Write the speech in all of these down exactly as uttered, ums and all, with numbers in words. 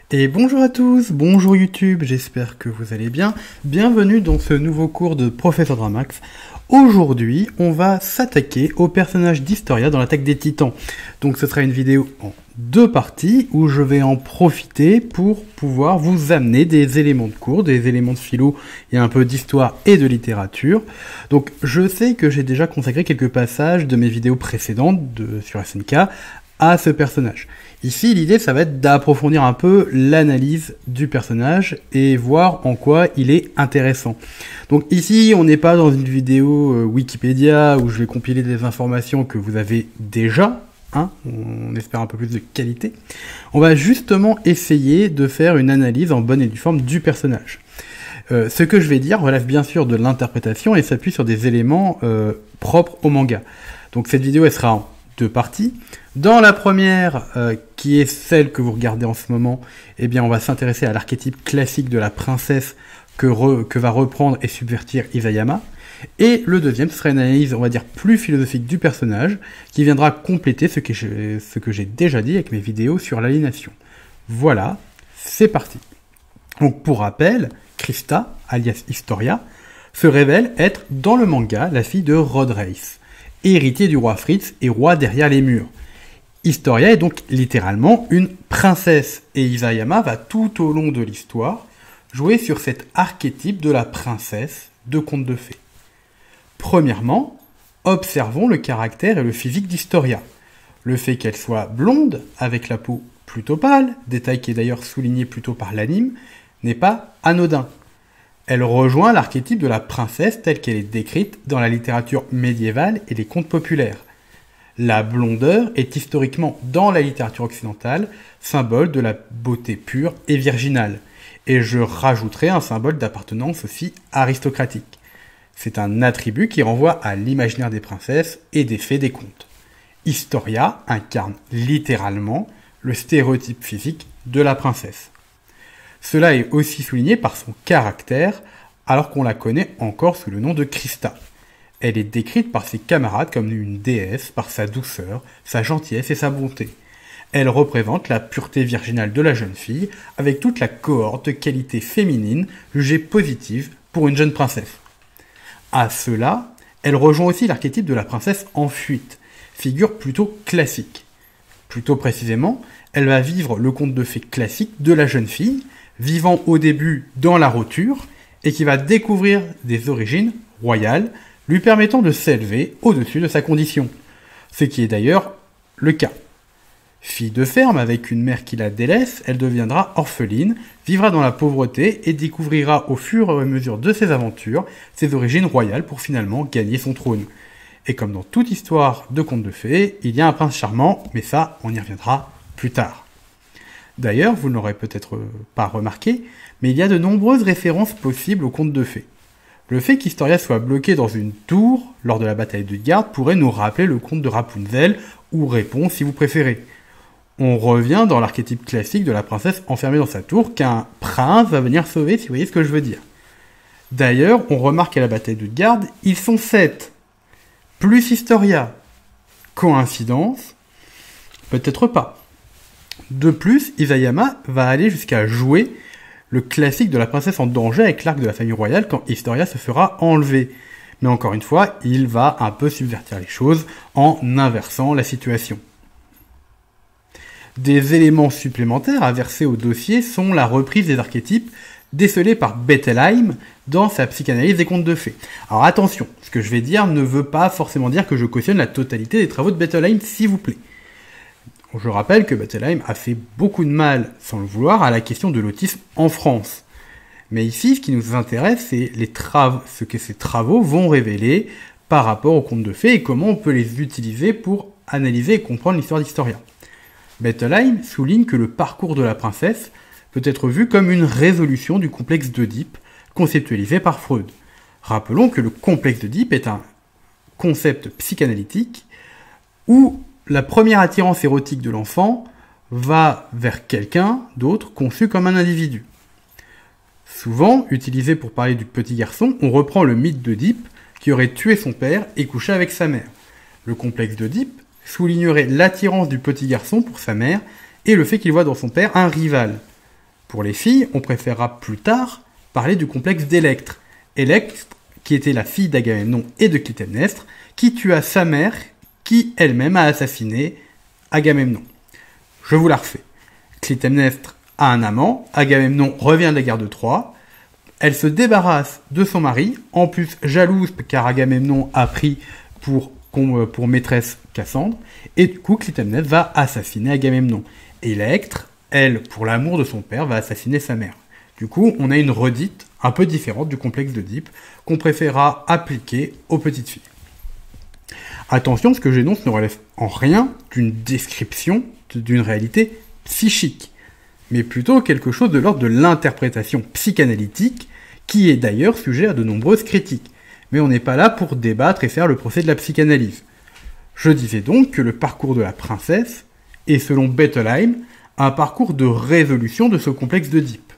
Et bonjour à tous, bonjour YouTube, j'espère que vous allez bien. Bienvenue dans ce nouveau cours de Professeur Dramax. Aujourd'hui, on va s'attaquer au personnage d'Historia dans l'attaque des Titans. Donc ce sera une vidéo en deux parties où je vais en profiter pour pouvoir vous amener des éléments de cours, des éléments de philo et un peu d'histoire et de littérature. Donc je sais que j'ai déjà consacré quelques passages de mes vidéos précédentes de, sur S N K à ce personnage. Ici, l'idée, ça va être d'approfondir un peu l'analyse du personnage et voir en quoi il est intéressant. Donc ici, on n'est pas dans une vidéo euh, Wikipédia où je vais compiler des informations que vous avez déjà, hein, on espère un peu plus de qualité. On va justement essayer de faire une analyse en bonne et due forme du personnage. Euh, ce que je vais dire relève bien sûr de l'interprétation et s'appuie sur des éléments euh, propres au manga. Donc cette vidéo, elle sera en deux parties. Dans la première, euh, qui est celle que vous regardez en ce moment, eh bien, on va s'intéresser à l'archétype classique de la princesse que, re, que va reprendre et subvertir Isayama. Et le deuxième, ce sera une analyse, on va dire, plus philosophique du personnage, qui viendra compléter ce que j'ai, ce que j'ai déjà dit avec mes vidéos sur l'aliénation. Voilà, c'est parti. Donc, pour rappel, Krista, alias Historia, se révèle être, dans le manga, la fille de Rodrace, héritier du roi Fritz et roi derrière les murs. Historia est donc littéralement une princesse, et Isayama va tout au long de l'histoire jouer sur cet archétype de la princesse de contes de fées. Premièrement, observons le caractère et le physique d'Historia. Le fait qu'elle soit blonde, avec la peau plutôt pâle, détail qui est d'ailleurs souligné plutôt par l'anime, n'est pas anodin. Elle rejoint l'archétype de la princesse telle qu'elle est décrite dans la littérature médiévale et les contes populaires. La blondeur est historiquement, dans la littérature occidentale, symbole de la beauté pure et virginale. Et je rajouterai un symbole d'appartenance aussi aristocratique. C'est un attribut qui renvoie à l'imaginaire des princesses et des fées des contes. Historia incarne littéralement le stéréotype physique de la princesse. Cela est aussi souligné par son caractère, alors qu'on la connaît encore sous le nom de Krista. Elle est décrite par ses camarades comme une déesse par sa douceur, sa gentillesse et sa bonté. Elle représente la pureté virginale de la jeune fille, avec toute la cohorte de qualités féminines jugées positives pour une jeune princesse. À cela, elle rejoint aussi l'archétype de la princesse en fuite, figure plutôt classique. Plutôt précisément, elle va vivre le conte de fées classique de la jeune fille, vivant au début dans la roture, et qui va découvrir des origines royales, lui permettant de s'élever au-dessus de sa condition. Ce qui est d'ailleurs le cas. Fille de ferme avec une mère qui la délaisse, elle deviendra orpheline, vivra dans la pauvreté et découvrira au fur et à mesure de ses aventures ses origines royales pour finalement gagner son trône. Et comme dans toute histoire de conte de fées, il y a un prince charmant, mais ça, on y reviendra plus tard. D'ailleurs, vous ne l'aurez peut-être pas remarqué, mais il y a de nombreuses références possibles aux contes de fées. Le fait qu'Historia soit bloquée dans une tour lors de la bataille de Garde pourrait nous rappeler le conte de Rapunzel, ou Réponse si vous préférez. On revient dans l'archétype classique de la princesse enfermée dans sa tour qu'un prince va venir sauver, si vous voyez ce que je veux dire. D'ailleurs, on remarque qu'à la bataille de Garde, ils sont sept. Plus Historia. Coïncidence? Peut-être pas. De plus, Isayama va aller jusqu'à jouer le classique de la princesse en danger avec l'arc de la famille royale quand Historia se fera enlever. Mais encore une fois, il va un peu subvertir les choses en inversant la situation. Des éléments supplémentaires à verser au dossier sont la reprise des archétypes décelés par Bettelheim dans sa psychanalyse des contes de fées. Alors attention, ce que je vais dire ne veut pas forcément dire que je cautionne la totalité des travaux de Bettelheim, s'il vous plaît. Je rappelle que Bettelheim a fait beaucoup de mal, sans le vouloir, à la question de l'autisme en France. Mais ici, ce qui nous intéresse, c'est les travaux, ce que ces travaux vont révéler par rapport aux contes de fées et comment on peut les utiliser pour analyser et comprendre l'histoire d'Historia. Bettelheim souligne que le parcours de la princesse peut être vu comme une résolution du complexe d'Oedipe, conceptualisé par Freud. Rappelons que le complexe d'Oedipe est un concept psychanalytique où la première attirance érotique de l'enfant va vers quelqu'un d'autre conçu comme un individu. Souvent, utilisé pour parler du petit garçon, on reprend le mythe d'Oedipe qui aurait tué son père et couché avec sa mère. Le complexe d'Oedipe soulignerait l'attirance du petit garçon pour sa mère et le fait qu'il voit dans son père un rival. Pour les filles, on préférera plus tard parler du complexe d'Électre. Électre, qui était la fille d'Agamemnon et de Clytemnestre, qui tua sa mère, qui elle-même a assassiné Agamemnon. Je vous la refais. Clytemnestre a un amant, Agamemnon revient de la guerre de Troie, elle se débarrasse de son mari, en plus jalouse car Agamemnon a pris pour, pour maîtresse Cassandre, et du coup Clytemnestre va assassiner Agamemnon. Électre, elle, pour l'amour de son père, va assassiner sa mère. Du coup, on a une redite un peu différente du complexe d'Oedipe qu'on préférera appliquer aux petites filles. Attention, ce que j'énonce ne relève en rien d'une description d'une réalité psychique, mais plutôt quelque chose de l'ordre de l'interprétation psychanalytique, qui est d'ailleurs sujet à de nombreuses critiques. Mais on n'est pas là pour débattre et faire le procès de la psychanalyse. Je disais donc que le parcours de la princesse est, selon Bettelheim, un parcours de résolution de ce complexe d'Oedipe.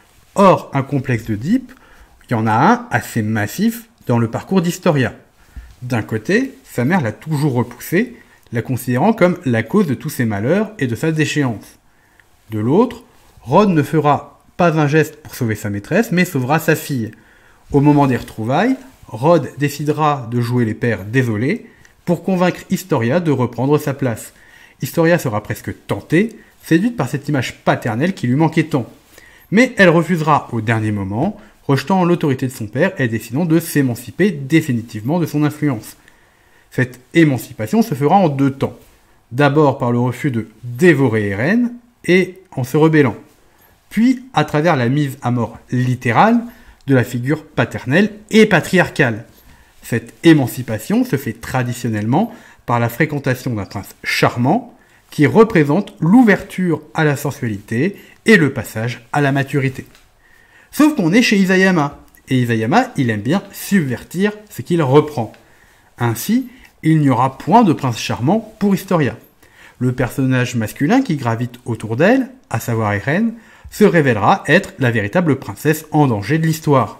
Or, un complexe d'Oedipe, il y en a un assez massif dans le parcours d'Historia. D'un côté, sa mère l'a toujours repoussée, la considérant comme la cause de tous ses malheurs et de sa déchéance. De l'autre, Rhodes ne fera pas un geste pour sauver sa maîtresse, mais sauvera sa fille. Au moment des retrouvailles, Rhodes décidera de jouer les pères désolés pour convaincre Historia de reprendre sa place. Historia sera presque tentée, séduite par cette image paternelle qui lui manquait tant. Mais elle refusera au dernier moment, rejetant l'autorité de son père et décidant de s'émanciper définitivement de son influence. Cette émancipation se fera en deux temps. D'abord par le refus de dévorer Hérène et en se rebellant. Puis à travers la mise à mort littérale de la figure paternelle et patriarcale. Cette émancipation se fait traditionnellement par la fréquentation d'un prince charmant qui représente l'ouverture à la sensualité et le passage à la maturité. Sauf qu'on est chez Isayama, et Isayama, il aime bien subvertir ce qu'il reprend. Ainsi, il n'y aura point de prince charmant pour Historia. Le personnage masculin qui gravite autour d'elle, à savoir Hérène, se révélera être la véritable princesse en danger de l'histoire.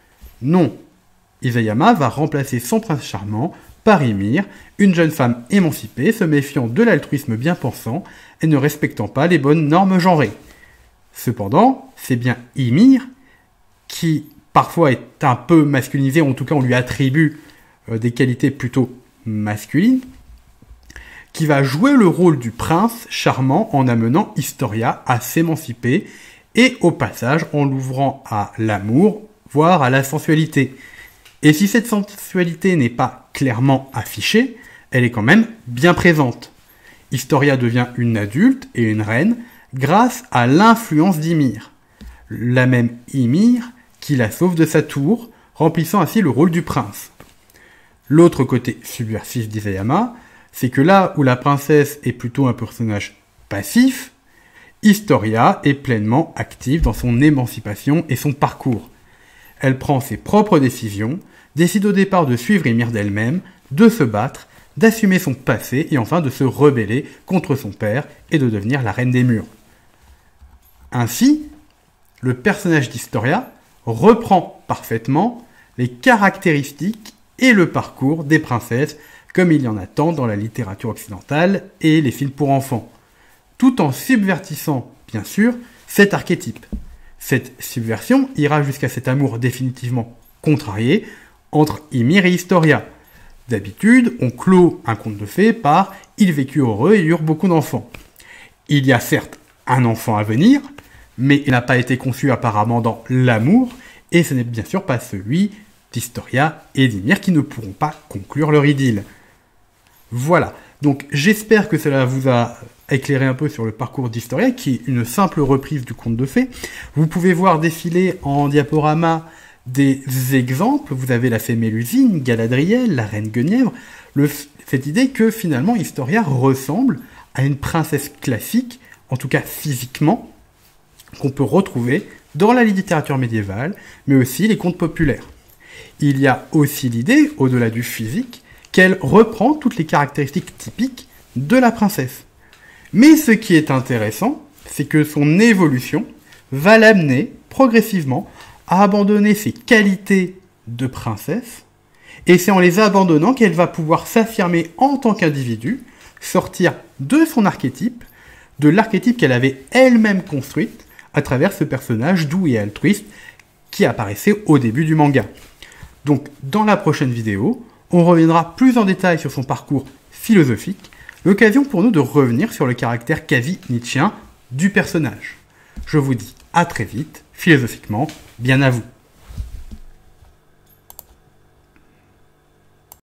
Non, Isayama va remplacer son prince charmant par Ymir, une jeune femme émancipée se méfiant de l'altruisme bien-pensant et ne respectant pas les bonnes normes genrées. Cependant, c'est bien Ymir qui parfois est un peu masculinisé, ou en tout cas on lui attribue euh, des qualités plutôt masculines, qui va jouer le rôle du prince charmant en amenant Historia à s'émanciper et au passage en l'ouvrant à l'amour, voire à la sensualité. Et si cette sensualité n'est pas clairement affichée, elle est quand même bien présente. Historia devient une adulte et une reine grâce à l'influence d'Ymir. La même Ymir qui la sauve de sa tour, remplissant ainsi le rôle du prince. L'autre côté subversif d'Isayama, c'est que là où la princesse est plutôt un personnage passif, Historia est pleinement active dans son émancipation et son parcours. Elle prend ses propres décisions, décide au départ de suivre Ymir d'elle-même, de se battre, d'assumer son passé et enfin de se rebeller contre son père et de devenir la reine des murs. Ainsi, le personnage d'Historia reprend parfaitement les caractéristiques et le parcours des princesses comme il y en a tant dans la littérature occidentale et les films pour enfants, tout en subvertissant, bien sûr, cet archétype. Cette subversion ira jusqu'à cet amour définitivement contrarié entre Ymir et Historia. D'habitude, on clôt un conte de fées par « ils vécurent heureux et eurent beaucoup d'enfants ». Il y a certes un enfant à venir, mais il n'a pas été conçu apparemment dans l'amour, et ce n'est bien sûr pas celui d'Historia et d'Ymir qui ne pourront pas conclure leur idylle. Voilà, donc j'espère que cela vous a éclairé un peu sur le parcours d'Historia, qui est une simple reprise du conte de fées. Vous pouvez voir défiler en diaporama des exemples, vous avez la fée Mélusine, Galadriel, la reine Guenièvre, le, cette idée que finalement Historia ressemble à une princesse classique, en tout cas physiquement, qu'on peut retrouver dans la littérature médiévale, mais aussi les contes populaires. Il y a aussi l'idée, au-delà du physique, qu'elle reprend toutes les caractéristiques typiques de la princesse. Mais ce qui est intéressant, c'est que son évolution va l'amener progressivement à abandonner ses qualités de princesse, et c'est en les abandonnant qu'elle va pouvoir s'affirmer en tant qu'individu, sortir de son archétype, de l'archétype qu'elle avait elle-même construite, à travers ce personnage doux et altruiste qui apparaissait au début du manga. Donc dans la prochaine vidéo, on reviendra plus en détail sur son parcours philosophique, l'occasion pour nous de revenir sur le caractère quasi nietzschéen du personnage. Je vous dis à très vite, philosophiquement, bien à vous.